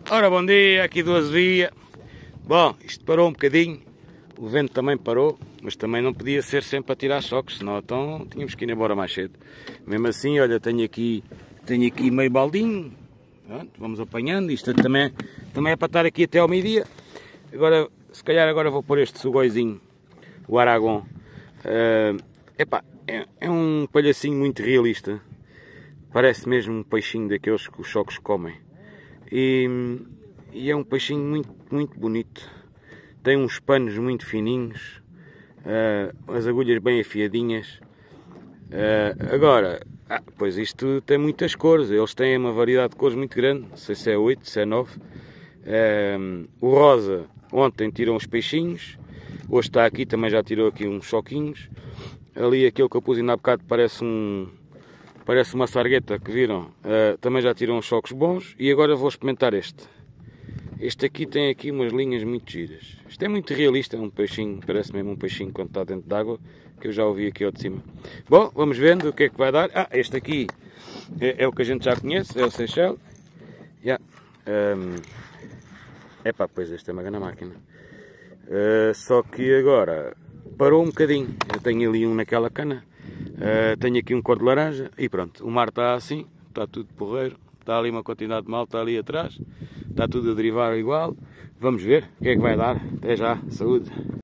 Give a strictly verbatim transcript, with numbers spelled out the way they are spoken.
Ora, bom dia, aqui do Azevia. Bom, isto parou um bocadinho, o vento também parou, mas também não podia ser sempre a tirar choques, senão então tínhamos que ir embora mais cedo. Mesmo assim, olha, tenho aqui, tenho aqui meio baldinho, pronto, vamos apanhando, isto também, também é para estar aqui até ao meio-dia. Agora, se calhar agora vou pôr este sugóizinho, o Aragon. Uh, epá, é, é um palhacinho muito realista, parece mesmo um peixinho daqueles que os choques comem. E, e é um peixinho muito, muito bonito. Tem uns panos muito fininhos, uh, as agulhas bem afiadinhas. Uh, agora, ah, pois isto tem muitas cores, eles têm uma variedade de cores muito grande, não sei se é oito, se é nove. Uh, o rosa, ontem tirou uns peixinhos, hoje está aqui, também já tirou aqui uns choquinhos. Ali aquele que eu pus ainda há bocado parece um... Parece uma sargueta que viram, uh, também já tirou uns choques bons. E agora vou experimentar este. Este aqui tem aqui umas linhas muito giras. Isto é muito realista, é um peixinho, parece mesmo um peixinho quando está dentro d'água, que eu já ouvi aqui ao de cima. Bom, vamos vendo o que é que vai dar. Ah, este aqui é, é o que a gente já conhece, é o Seychelles. Yeah. Um, epá, pois este é uma grande máquina. Uh, só que agora parou um bocadinho. Eu tenho ali um naquela cana. Uh, tenho aqui um cor de laranja e pronto, o mar está assim, está tudo porreiro, está ali uma quantidade de malta ali atrás, está tudo a derivar igual. Vamos ver o que é que vai dar. Até já, saúde!